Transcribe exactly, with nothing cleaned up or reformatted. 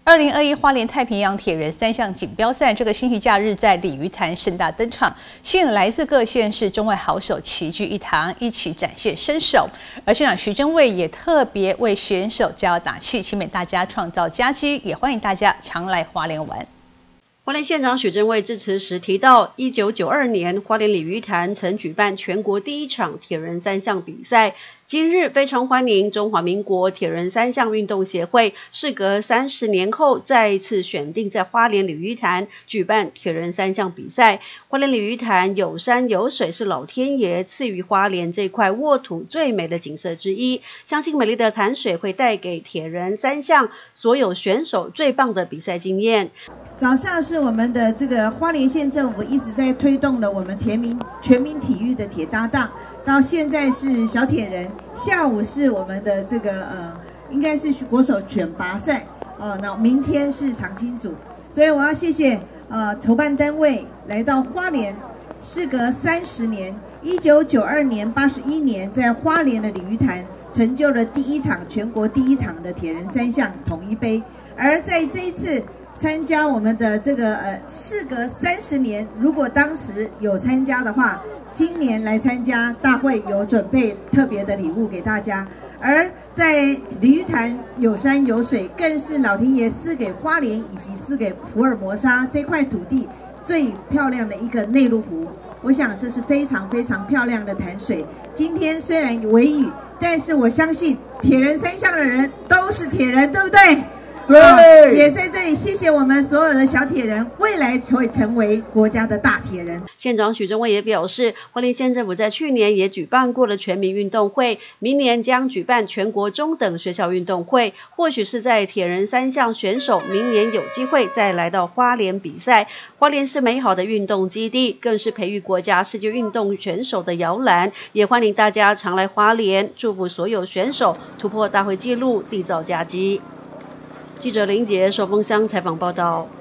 二零二一花莲太平洋铁人三项锦标赛这个星期假日在鲤鱼潭盛大登场，吸引来自各县市中外好手齐聚一堂，一起展现身手。而县长徐榛蔚也特别为选手加油打气，期勉大家创造佳绩，也欢迎大家常来花莲玩。 花莲县长许榛蔚致辞时提到，一九九二年花莲鲤鱼潭曾举办全国第一场铁人三项比赛。今日非常欢迎中华民国铁人三项运动协会，事隔三十年后再一次选定在花莲鲤鱼潭举办铁人三项比赛。花莲鲤鱼潭有山有水，是老天爷赐予花莲这块沃土最美的景色之一。相信美丽的潭水会带给铁人三项所有选手最棒的比赛经验。 早上是我们的这个花莲县政府一直在推动了我们全民全民体育的铁搭档，到现在是小铁人，下午是我们的这个呃，应该是国手选拔赛哦，那明天是长青组，所以我要谢谢呃筹办单位来到花莲，事隔三十年，一九九二年、八十一年在花莲的鲤鱼潭成就了第一场全国第一场的铁人三项统一杯，而在这一次。 参加我们的这个呃，事隔三十年，如果当时有参加的话，今年来参加大会有准备特别的礼物给大家。而在鲤鱼潭有山有水，更是老天爷赐给花莲以及赐给福尔摩沙这块土地最漂亮的一个内陆湖。我想这是非常非常漂亮的潭水。今天虽然微雨，但是我相信铁人三项的人都是铁人，对不对？ 对、啊，也在这里谢谢我们所有的小铁人，未来会成为国家的大铁人。 县长许榛蔚也表示，花莲县政府在去年也举办过了全民运动会，明年将举办全国中等学校运动会，或许是在铁人三项选手明年有机会再来到花莲比赛。花莲是美好的运动基地，更是培育国家世界运动选手的摇篮，也欢迎大家常来花莲，祝福所有选手突破大会纪录，缔造佳绩。记者林杰寿丰乡采访报道。